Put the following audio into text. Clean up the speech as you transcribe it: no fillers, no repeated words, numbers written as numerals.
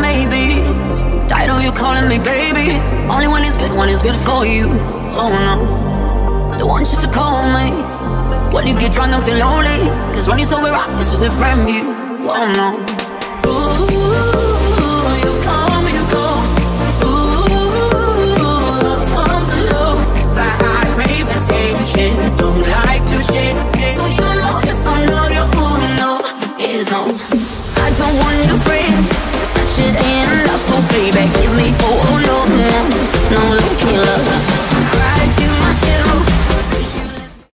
made this. Tired of you calling me baby. Only when it's good for you. Oh no, don't want you to call me when you get drunk and feel lonely. Cause when you're sober up, it's just different you. Oh no. Ooh, you come, you go. Ooh, love from the low. I crave attention, don't like to shit. So you know if I'm not your no, is no. I don't want your friends. That shit ain't love, so baby, give me